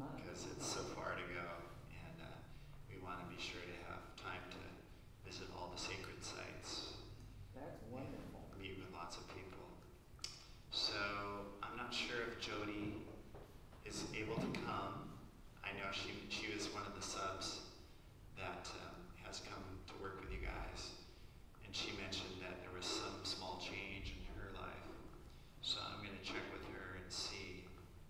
because it's so far to go, and we want to be sure to have time to visit all the sacred sites. That's wonderful. Meet with lots of people. So I'm not sure if Jody is able to come. I know she was one of the subs that has come to work with you guys, and she mentioned that there was some small change in her life. So I'm going to check with her and see.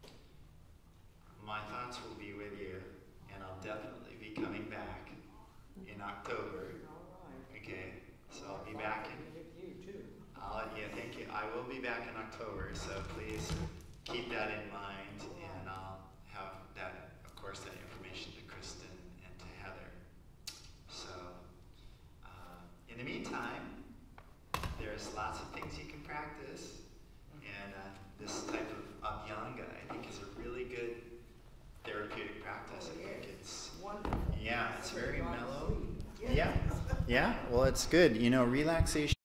My thoughts will be with you, and I'll definitely be coming back in October. All right. Okay, so I'll be back in. With you too. Yeah, thank you. I will be back in October, so please keep that in mind, and I'll have that, of course, that information to Kristen and to Heather. So, in the meantime, there's lots of things you can practice, and this type of abhyanga, I think, is a really good therapeutic practice. I think it's Wonderful. yeah, it's very mellow. Yeah, yeah. Well, it's good. You know, relaxation.